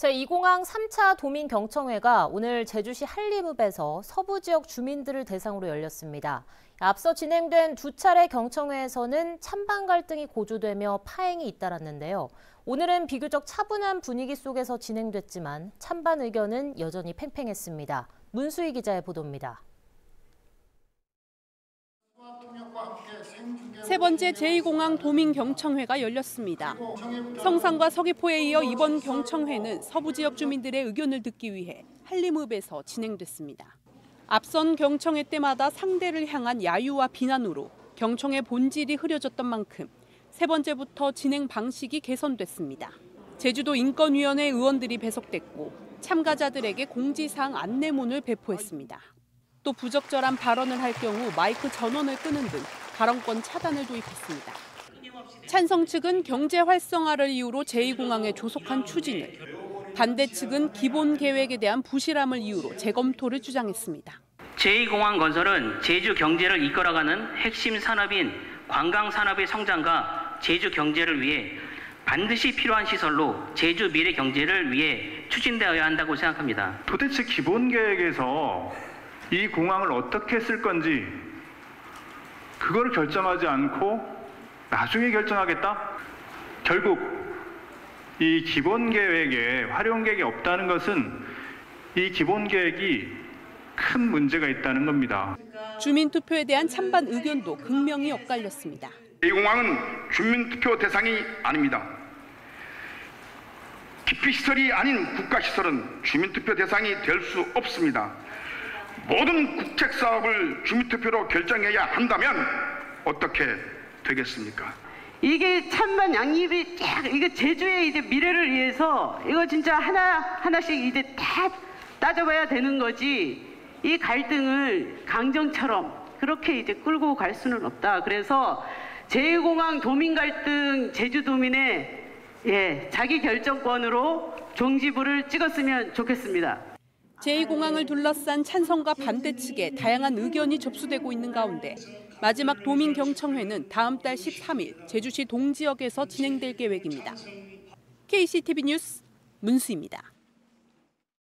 제2공항 3차 도민경청회가 오늘 제주시 한림읍에서 서부 지역 주민들을 대상으로 열렸습니다. 앞서 진행된 두 차례 경청회에서는 찬반 갈등이 고조되며 파행이 잇따랐는데요. 오늘은 비교적 차분한 분위기 속에서 진행됐지만 찬반 의견은 여전히 팽팽했습니다. 문수희 기자의 보도입니다. 세 번째 제2공항 도민경청회가 열렸습니다. 성산과 서귀포에 이어 이번 경청회는 서부 지역 주민들의 의견을 듣기 위해 한림읍에서 진행됐습니다. 앞선 경청회 때마다 상대를 향한 야유와 비난으로 경청회 본질이 흐려졌던 만큼 세 번째부터 진행 방식이 개선됐습니다. 제주도 인권위원회 의원들이 배석됐고 참가자들에게 공지사항 안내문을 배포했습니다. 또 부적절한 발언을 할 경우 마이크 전원을 끄는 등 발언권 차단을 도입했습니다. 찬성 측은 경제 활성화를 이유로 제2공항에 조속한 추진을, 반대 측은 기본 계획에 대한 부실함을 이유로 재검토를 주장했습니다. 제2공항 건설은 제주 경제를 이끌어가는 핵심 산업인 관광 산업의 성장과 제주 경제를 위해 반드시 필요한 시설로 제주 미래 경제를 위해 추진되어야 한다고 생각합니다. 도대체 기본 계획에서 이 공항을 어떻게 쓸 건지 그걸 결정하지 않고 나중에 결정하겠다? 결국 이 기본 계획에 활용 계획이 없다는 것은 이 기본 계획이 큰 문제가 있다는 겁니다. 주민투표에 대한 찬반 의견도 극명히 엇갈렸습니다. 이 공항은 주민투표 대상이 아닙니다. 기피시설이 아닌 국가시설은 주민투표 대상이 될 수 없습니다. 모든 국책사업을 주민투표로 결정해야 한다면 어떻게 되겠습니까? 이게 찬반 양립이 쫙, 이게 제주의 이제 미래를 위해서 이거 진짜 하나씩 이제 다 따져봐야 되는 거지, 이 갈등을 강정처럼 그렇게 이제 끌고 갈 수는 없다. 그래서 제2공항 도민 갈등 제주도민의 자기 결정권으로 종지부를 찍었으면 좋겠습니다. 제2공항을 둘러싼 찬성과 반대 측에 다양한 의견이 접수되고 있는 가운데 마지막 도민경청회는 다음 달 13일 제주시 동지역에서 진행될 계획입니다. KCTV 뉴스 문수희입니다.